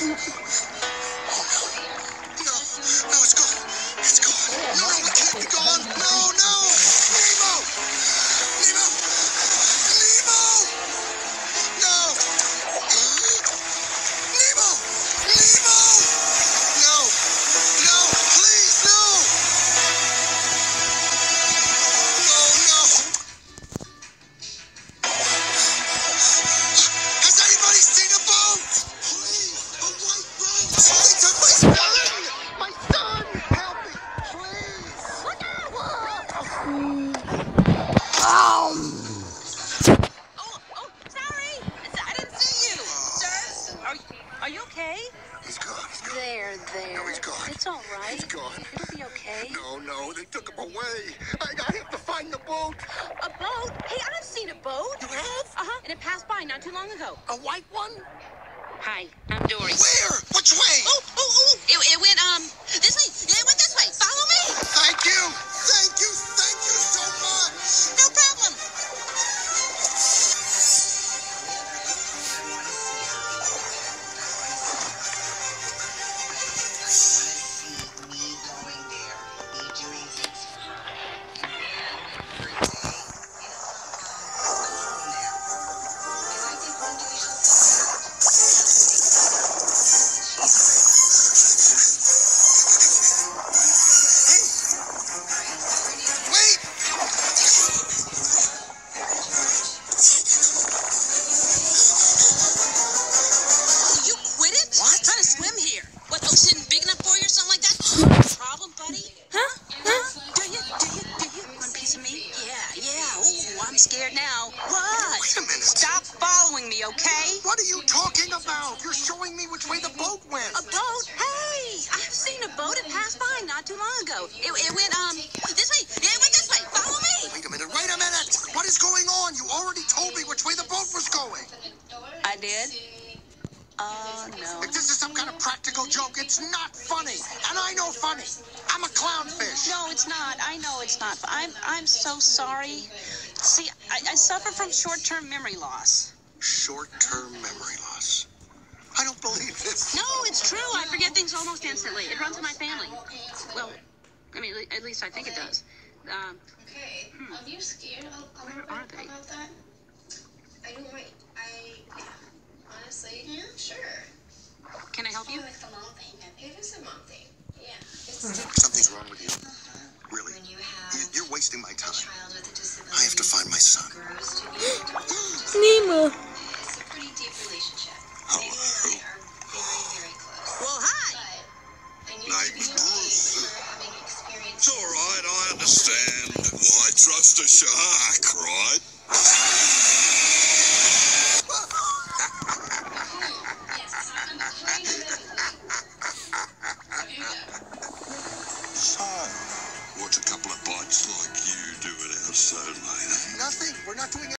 No, it's gone. It's gone. No, it can't be gone. No. Nemo! Nemo! Nemo! No! Nemo! Nemo! No! No! Please, no! No! Has anybody seen a boat? Please, a white boat! They took my son! My son! Help me, please! Look out! Oh, sorry! I didn't see you! Sir, are you okay? He's gone. There. No, he's gone. It's all right. He's gone. It'll be okay. No, they took him away. I have to find the boat. A boat? Hey, I've seen a boat. You have? Uh-huh, and it passed by not too long ago. A white one? Hi, I'm Dory. Where? Which way? Oh! It went, this way. It went this way. Follow me. Thank you so much. No problem. Wait! You quit it? What? Trying to swim here. What, ocean big enough for you or something like that? Problem, buddy? Huh? Do you? Want a piece of me? Yeah. Ooh, I'm scared now. What? Wait a minute. Stop following me, okay? What are you talking about? You're showing me which way the boat went. A boat? Hey! I've seen a boat. It passed by not too long ago. It went, this way. It went this way. Follow me. Wait a minute. What is going on? You already told me which way the boat was going. I did? Oh, no. If this is some kind of practical joke, it's not funny. And I know funny. I'm a clownfish. No, it's not. I know it's not. I'm so sorry. See, I suffer from short-term memory loss. Short-term memory loss. I don't believe this. No, it's true. I forget things almost instantly. It runs in my family. Well, I mean, at least I think it does. Okay. Are you scared a Where little are bit they? about that? I do wait. Yeah. Honestly, yeah, sure. Can I help you? Like the mom thing. It is a mom thing. Yeah. It's Something's wrong with you. Really. when you have You're wasting my a time. child with a disability. I have to find my son. Grows to be adult. Nemo. It's a pretty deep relationship. Oh. Baby and I are very, very close. Well, hi. But I need Night, to be Bruce. okay for having experienced. It's all right, I understand. Why trust a shark, right?